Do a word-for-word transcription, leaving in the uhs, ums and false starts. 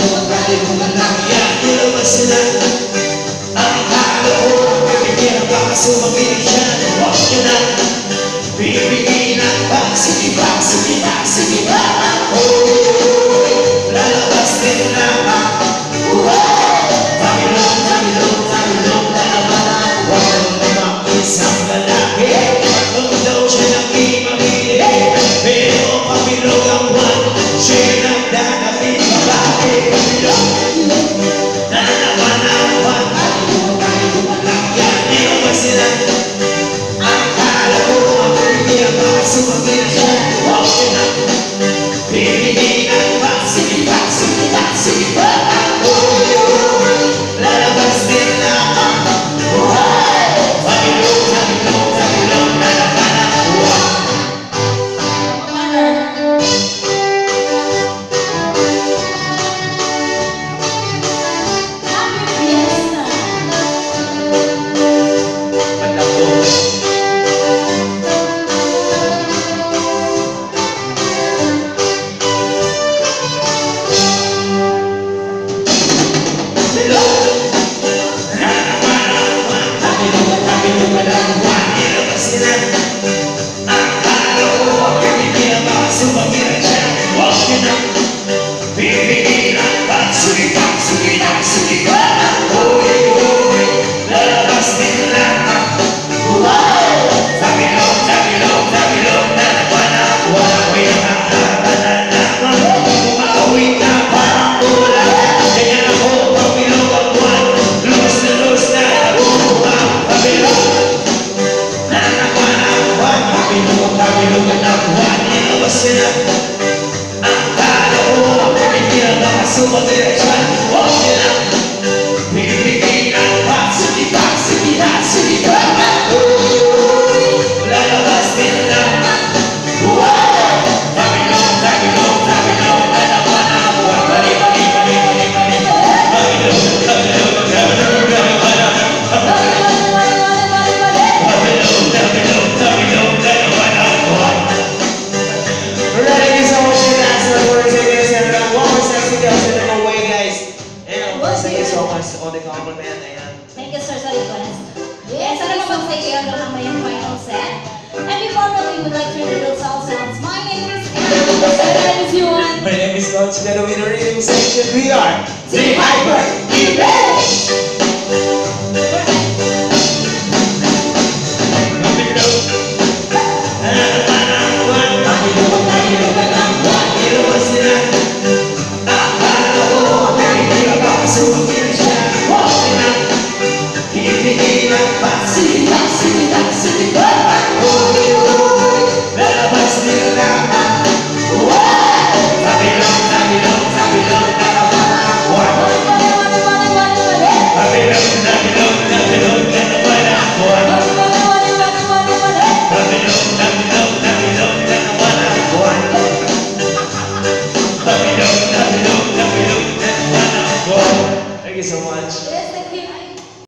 Kalibungan lang yan, nilabas sila. Ang akala ko, pipigyan baka sumagin siya. Huwag nyo na, pipigilan pa. Sige pa, sige pa, sige pa. Oh, lalabas din na pa. Pangilong, pangilong, pangilong, lalaban na. Huwag namang isang lalaki. Kung daw siya nang imamili, pero pangilong ang buwan, siya'y nagdadapit babae. Nalaban na ang buwan, kalibungan lang yan, nilabas sila. Ang akala ko, ang pipigyan baka sumagin siya. Huwag nyo na, pipigilan pa. Sige pa, sige pa, sige pa. Lalabas din na ang buhay. Pangilong, pangilong, pangilong, lalaban na ang buwan. Thank you so much for the compliment. Ayan. Thank you, sir, sa request. Yes, sana mapagsay kayo hanggang naman yung final set. And before that, we would like to introduce ourselves. My name is Aaron. My name is Yuan. My name is Lon. Together with the rhythm section, we are the Hyper Event.